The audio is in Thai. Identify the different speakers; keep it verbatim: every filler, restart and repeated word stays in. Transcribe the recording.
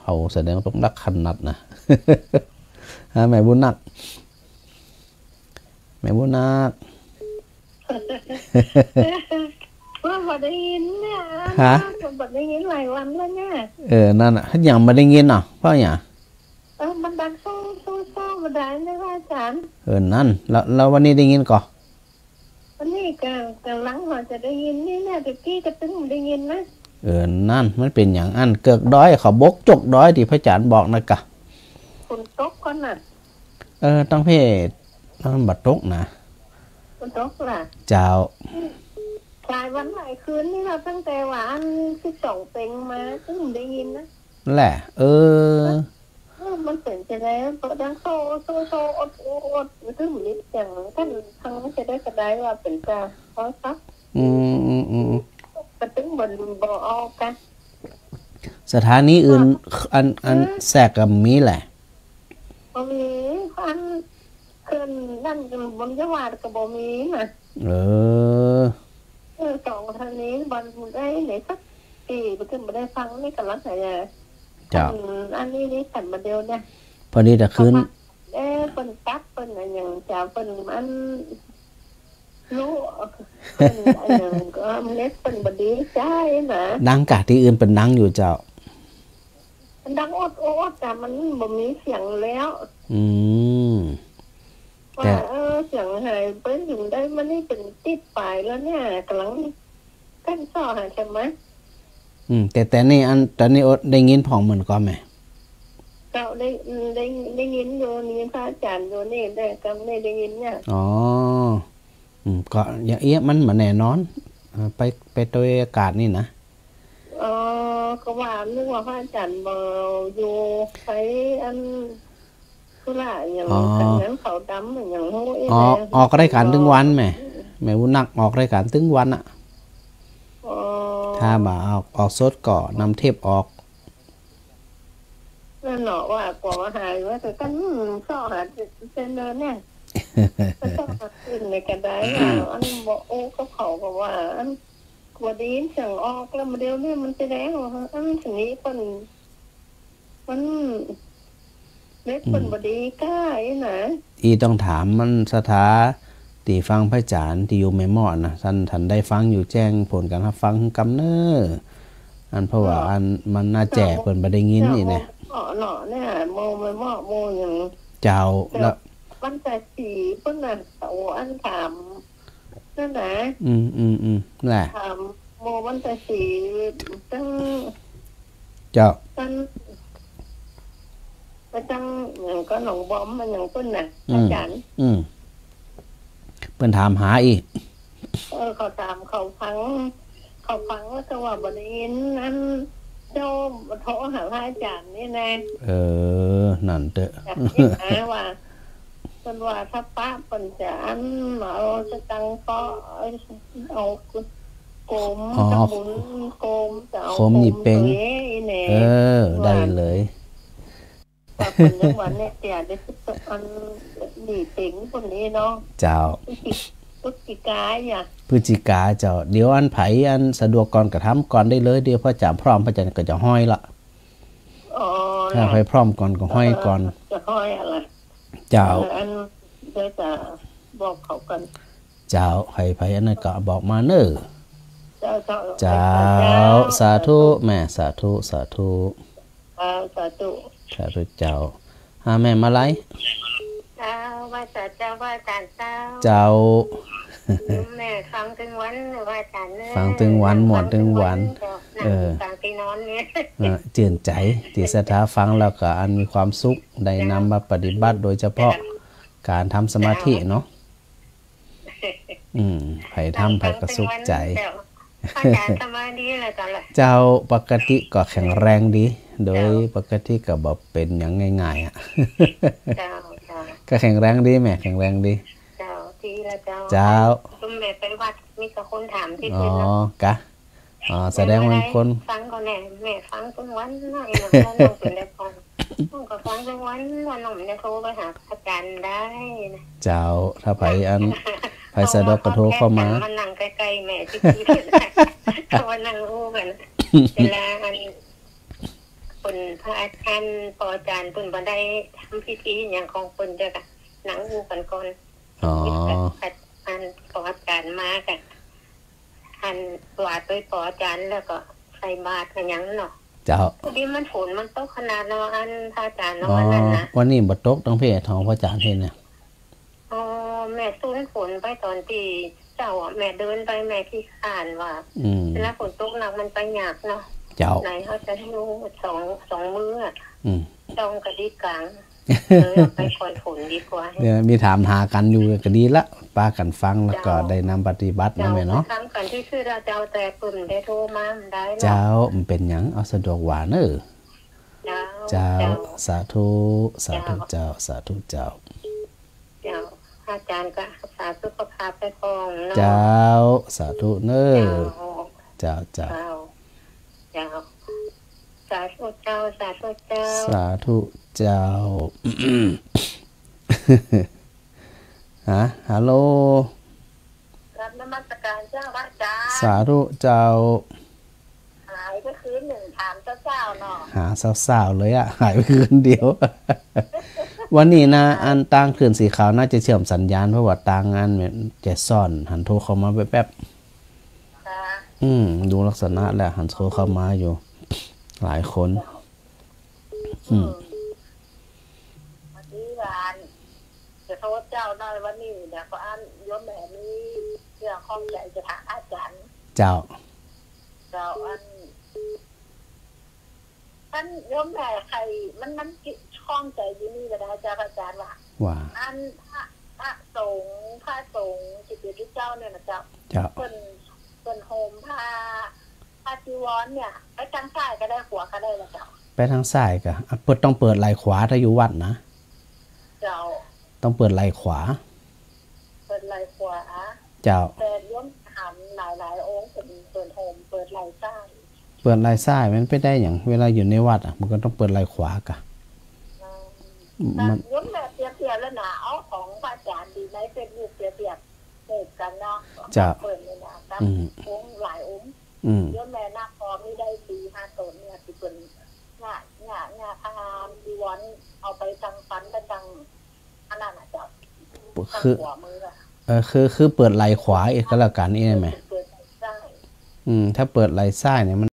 Speaker 1: เอาแสดงต้องนักขนาดนะ ฮะแม่บุญนักแม่บุญนัก
Speaker 2: ว่าบ่ได้ยินเนี่ยฮะบ่ได้ยินหลายวันแล้วเนี่ย
Speaker 1: เออนั่นน่ะยังไม่ได้ยินอ่ะเพราะหยัง
Speaker 2: เออมันดังสู้สู้สู้บ่ได้นะอาจารย์
Speaker 1: เออนั่นแล้วแล้ววันนี้ได้ยินก่อ
Speaker 2: วันนี้ก็กำลังว่าจะได้ยินนี่แหละตะกี้ก็ตึงได้ยินนะ
Speaker 1: เออนั่นมันเป็นอย่างอันเกิกด้อยเขาบกจกด้อยที่พระอาจารย์บอกนะกะ
Speaker 2: คนตกก่อนน่ะ
Speaker 1: เออต้องเพศต้องบัดตกนะ
Speaker 2: คนตกล่ะ
Speaker 1: เจ้า
Speaker 2: หลายวันหลายคืนนี่เราตั้งแต่ว่าอันที่สองเป็งมาตึงได้ยินนะ
Speaker 1: แหละเออ
Speaker 2: มันเป็นจะได้เพราะดังโซ่โซ่โซ่อดอดตึงนิดอย่างท่านทางจะได้กระไดว่าเป็นกาเพราะซัก
Speaker 1: อืมอืมอืม
Speaker 2: กระตึงบนบ่ออกัน
Speaker 1: สถานีอื่นอันอันแทรกกับมีแหละ
Speaker 2: บ่มีอันขึ้นนั่นบนยาวาดกับบ่มีน่ะ
Speaker 1: เออ
Speaker 2: เออสองทางนี้บนได้ไหนสักปีไปขึ้นบ่ได้ฟังนี่กันลักษณะ
Speaker 1: จ้า
Speaker 2: อันนี้นี่ขันมาเดียวเนี่ย
Speaker 1: พอดีแต่คืน
Speaker 2: เอ๊ะเป็นตักเป็นอะไรอย่างจะเป็นอันรู้เป็นอะไรอย่างก็เล็กเป็นบดีใช่นะ
Speaker 1: ดังกะที่อื่นเป็นดังอยู่เจ้า
Speaker 2: มันดังอดอดแต่มันบ่มีเสียงแล้ว
Speaker 1: อืม
Speaker 2: ว่าเออเสียงหายเป็นอยู่ได้มันนี่เป็นติดปลายแล้วเนี่ยกำลังกั้นซ่อหาใช่ไหม
Speaker 1: อืมแต่แต่นี่อันตอนนี้ได้ยินผ่องเหมือนก็ไหม
Speaker 2: เราได้ได้ได้ยินอยู่นี่พระอาจารย์อยู่นี่ได้ก็ไม่ได้ยินเนี่ย
Speaker 1: อ๋ออืมก็อย่างเอี้ยมันเหมือนแน่นอนไปไปโดยอากาศนี่นะ
Speaker 2: อ๋อก็ว่านึกว่าพระอาจารย์บ่อยู่ไปอันธุระอย่างนั้นเขาดำอย่างโหย
Speaker 1: อ๋อออกรายการตึงวันแม่แม่วุ้นนักออกรายการตึงวันอ่ะถ้าบ่าออกออกสดก่อนำเทปออก
Speaker 2: นั่นเนาะว่ากว่าหายว่าแต่กันซ่อหาเป็นเดินเนี่ยซ่อหาขึ้นในกระไดอันบอกโอ้เขาเขาบอกว่าอันกว่าดีเสียงออกแล้วมาเดียวเนี่ยมันจะแดงเหรออันสิ่งนี้เป็นมันเล็กเป็นบดีก้าไอ้หนะ
Speaker 1: อีต้องถามมันสถาตีฟังพระอาจารย์ที่อยู่ไม่หมอดนะท่านท่านได้ฟังอยู่แจ้งผลการรับฟังกำเนิดอันเพราะว่าอันมันน่าแจกเปิดประเด็นยินนี่เนี่ย
Speaker 2: เนาะเนาะเนี่ยโมไม่หมอโมอย่าง
Speaker 1: เจ้าแล้ว
Speaker 2: มันแต่สีเพิ่นน่ะโอ้อันถามนั่นนะ
Speaker 1: อืมอืมอืมแหละ
Speaker 2: ถามโมมันแต่สีตั้ง
Speaker 1: เจ้า
Speaker 2: ตั้งไปตั้งอย่างก็หนองบอมมันอย่างเพิ่นน่ะอาจารย์
Speaker 1: อืมเพิ่นถามหาอีก
Speaker 2: เออเขาถามเขาฟังเขาฟังว่าจะว่าบ่ได้ยินนั้นเจ้าโทรหาพระอาจารย์นี่แน่
Speaker 1: เออนั่นเด้อ
Speaker 2: หาว่าเพิ่นว่าถ้าป้าเพิ่นจะอันเอาสตังก็เอาโกมตะบุญโกมจะเอา
Speaker 1: โกมหยิบเป็งเออได้เลย
Speaker 2: ว่าเพิ่นจังหวัดเนี่ยจะได้สิบอันดีเป็งคนนี้เนาะ
Speaker 1: เจ้า
Speaker 2: พฤศจิกาเนี่ย
Speaker 1: พฤศจิกาเจ้าเดี๋ยวอันไผอันสะดวกก่อนกระทำก่อนได้เลยเดี๋ยวพระอาจารย์พร้อมพระอาจารย์ก็จะห้อยละ
Speaker 2: อ๋อ
Speaker 1: ถ้าไปพร้อมก่อนก็ห้อยก่อน
Speaker 2: จะห้อยอะไร
Speaker 1: เจ้า
Speaker 2: อันเดี๋ยวจะบอกเขากัน
Speaker 1: เจ้าไผไผอันนั้นก็บอกมาเน้อ
Speaker 2: เจ้า
Speaker 1: เจ้าสาธุแม่สาธุสาธุ
Speaker 2: สาธุ
Speaker 1: สาธุเจ้าหาแม่มาไล
Speaker 2: เจ้าว่าแต่เจ้าว่าจานเจ้า
Speaker 1: เจ้า
Speaker 2: แม่ฟังถึงวันว่าจานเนี่ย
Speaker 1: ฟังถึงวันหมดถึงวันเออ
Speaker 2: ฟังที่นอนเนี่ย
Speaker 1: เจือนใจที่สถาฟังแล้วก็อันมีความสุขได้นำมาปฏิบัติโดยเฉพาะการทำสมาธิเนาะอืมไผ่ทำไผ่ก็สุขใจเจ้าปกติก็แข็งแรงดีโดยปกติก็บอกเป็นอย่างง่ายๆอ่ะก็แข็งแรงดีแม่แข็งแรงดี
Speaker 2: เจ้าที่ละเจ้า
Speaker 1: เจ้า
Speaker 2: คุณแม่ไปวัดมีกับคนถามที่
Speaker 1: อ๋อกะอ๋อแสดงว่าคน
Speaker 2: ฟังก็แน่แม่ฟังทุกวันน้อยน้องเป็นได้พอน้องก็ฟังทุกวันวันน้องจะโทรไปหาอาจารย์ได้นะ
Speaker 1: เจ้าถ้าไผอันไผสะดวกก็โทรเข้ามา
Speaker 2: มันนั่งใกล้ๆแม่ที่ที่เขาว่านั่งรู้กันเวลาอันเปิคนพระอาจารย์ปออาจารย์เพิ่นบ่ได้ทำพิธีอย่างของเพิ่นเด้อค่ะหนังอยู่กันก่อน
Speaker 1: อ๋อ
Speaker 2: อันปออาจารย์มากันอันวาดด้วยปออาจารย์แล้วก็ใส่บาตรกันหยังเนาะ
Speaker 1: เจ้า
Speaker 2: พอดีมันฝนมันตกขนาดเนาะอันพระอาจารย์เนาะ
Speaker 1: อ๋อ
Speaker 2: วันนั้นนะ
Speaker 1: วันนี้บ่ตกต้องเพ่ทองพระอาจารย์เห็นเนี่ย
Speaker 2: อ๋อแม่ซุ้นฝนไปตอนที่เจ้าอ่ะแม่เดินไปแม่ที่ขานว่า
Speaker 1: อืม
Speaker 2: แล้วฝนตกหนักมันไปยากเนาะ
Speaker 1: เจ้า
Speaker 2: ไหนเขาจะให้รู้สองสองมื้ออ่ะ
Speaker 1: อืม
Speaker 2: จองกะดีกลางเออไปคอยฝนดีกว่า
Speaker 1: เดี๋ยวมีถามหากันอยู่ก็ดีละป้ากันฟังแล้วก็ได้นำปฏิบัตินะแม่เนาะ
Speaker 2: ทำกันที่คือเราเจ้าแต่ปุ่มได้โทรมาได้
Speaker 1: เจ้ามันเป็นหยังเอาสะดวกหวานเด้อเจ้าสาธุสาธุเจ้าสาธุเจ้า
Speaker 2: เจ้าอาจารย์ก็รักษาสุขภาพไปคองเนาะ
Speaker 1: เจ้าสาธุเน้อเจ้าเจ้า
Speaker 2: เจ้าสาธุเจ้าสาธุเจ้า
Speaker 1: สาธุเจ้าฮะฮัลโหล
Speaker 2: รับนมัสการเจ้าพระอาจารย์
Speaker 1: สาธุเจ้า
Speaker 2: หายก็คือหนึ่งถามเจ้าเจ้าเนาะ
Speaker 1: หาสาวๆเลยอะหายไปคืนเดียววันนี้นะอันตั้งคลื่นสีขาวน่าจะเชื่อมสัญญาณเพราะว่าต่างงานจะซ่อนหันโทรเข้ามาแป๊บๆอืมดูลักษณะแล้วหันโทรเข้ามาอยู่หลายคนอืม
Speaker 2: วันนี้วันจะโทษเจ้าหน่อยวันนี้เดี๋ยวก็อันยศแม่นี้เรื่องข้องใจจะถามอาจารย์
Speaker 1: เจ้า
Speaker 2: เจ้าอันอันยศแม่ใครมันมันข้องใจอยู่นี่ก็ได้เจ้าอาจารย์ว่า
Speaker 1: ว่า
Speaker 2: อันพระพระสงฆ์พระสงฆ์จิตเดียวเจ้าเนี่ยนะเจ้า
Speaker 1: เจ้า
Speaker 2: เป็นเป็นโฮมพระพระจีวรเนี่ยไปทางซ้ายก็ได้ขวาก็ได้ละเจ้า
Speaker 1: ไปทางซ้ายก็เปิดต้องเปิดไหล่ขวาถ้าอยู่วัดนะ
Speaker 2: เจ้า
Speaker 1: ต้องเปิดไหล่ขวา
Speaker 2: เปิดไหล่ขวา
Speaker 1: เจ้า
Speaker 2: แต่ย้อมถามหลายหลายองค์เป็นเปิดโฮมเปิดไหล่ซ้าย
Speaker 1: เปิดไหล่ซ้ายมันไปได้อย่างเวลาอยู่ในวัดอ่ะมันก็ต้องเปิดไหล่ขวากะ
Speaker 2: มันย้อมแบบเปรียบๆแล้วนะเอาของพระอาจารย์ดีไหมเป็นรูปเปรียบๆเหตุกันเนาะ
Speaker 1: จะ
Speaker 2: เปิดเลยนะตั้งองค์หลายองค์ย้อมแม่นักพอไม่ได้สีห้าตนเนี่ยที่เป็นงาหงาหงาพามจีวรเอาไปจังฟันไปจังอันนั้นอ่ะเจ้า
Speaker 1: คือเออคือคือเปิดไหล่ขวาอีกก็แล้วกันนี่ไหมอืมถ้าเปิดไหล่ซ้ายเนี่ยมัน